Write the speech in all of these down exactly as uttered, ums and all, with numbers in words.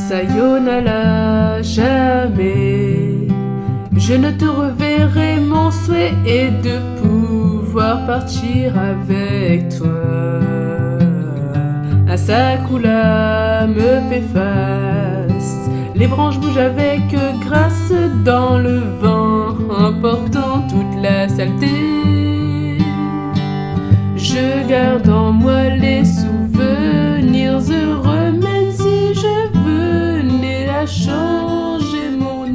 Sayonara, jamais je ne te reverrai. Mon souhait est de pouvoir partir avec toi. Un sakura me fait face, les branches bougent avec grâce dans le vent, emportant toute la saleté. Je garde en moi les souvenirs heureux, même si je venais à changer mon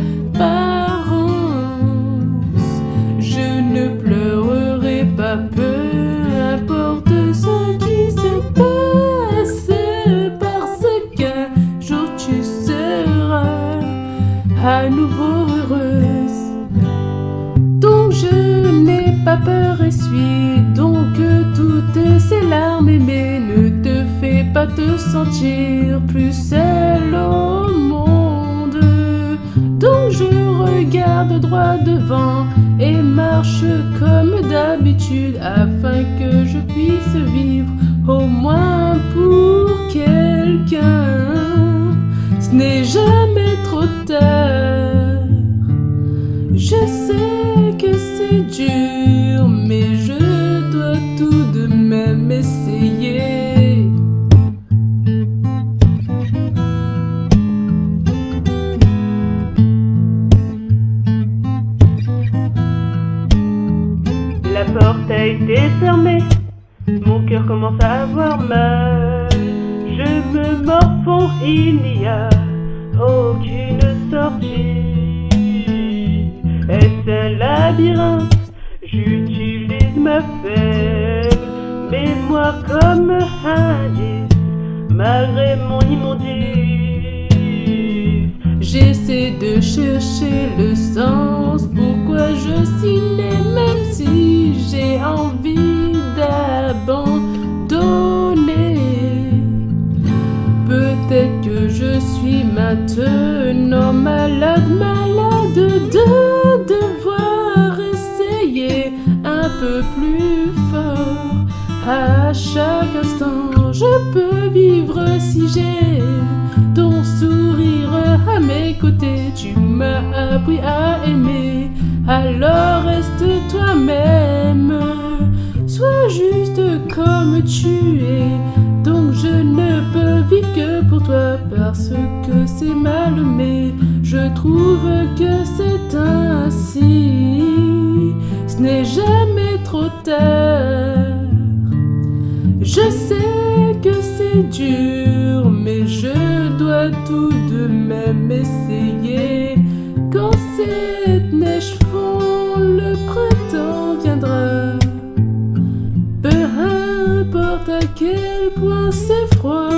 apparence. Je ne pleurerai pas, peu importe ce qui se passe, parce qu'un jour tu seras à nouveau heureuse. Donc je n'ai pas peur, essuie donc toutes ces larmes aimées. Ne te fais pas te sentir plus seule au monde. Donc je regarde droit devant et marche comme d'habitude, afin que je puisse vivre au moins pour quelqu'un. Ce n'est jamais trop tard. Je sais que c'est dur, mais je dois tout de même essayer. La porte a été fermée, mon cœur commence à avoir mal. Je me morfonds, il n'y a aucune sortie. Est-ce un labyrinthe? J'utilise ma faible mémoire comme indice, malgré mon immondice. J'essaie de chercher le sens, pourquoi je signe, même si j'ai envie d'abandonner. Peut-être que je suis maintenant malade, malade de devoir essayer un peu plus fort. À chaque instant, je peux vivre si j'ai ton sourire à mes côtés. Tu m'as appris à aimer, alors reste toi-même. Sois juste comme tu es. Donc je ne peux vivre que pour toi, parce que c'est mal, mais je trouve que c'est ainsi. Ce n'est jamais trop tard. Je sais que c'est dur, mais je dois tout de même essayer. Quand cette neige fond, le printemps viendra. Peu importe à quel point c'est froid,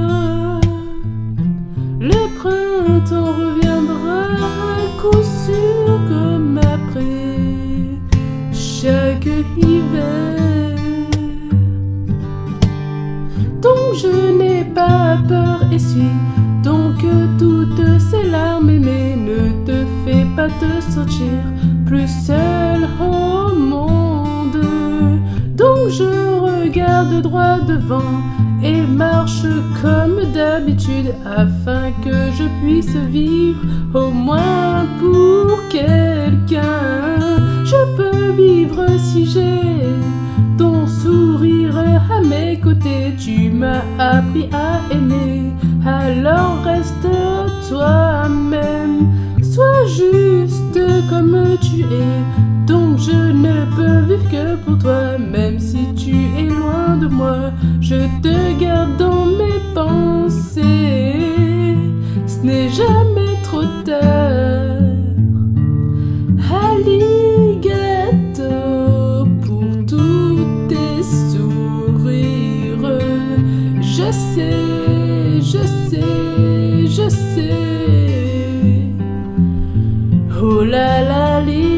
le printemps reviendra à coup sûr, comme après chaque hiver. Donc je n'ai pas peur, essuie donc toutes ces larmes aimées. Ne te fais pas te sentir plus seule au monde. Donc je regarde droit devant et marche comme d'habitude, afin que je puisse vivre au moins pour quelqu'un. Je peux vivre si j'ai ton sourire à mes côtés. Tu m'as appris à aimer, alors reste toi-même. Sois juste comme tu es. Donc je ne peux vivre que pour toi, même si tu es loin de moi. Je te garde dans mes pensées. Ce n'est jamais trop tard. Arigato pour tous tes sourires. Je sais, je sais, je sais. Oh la la li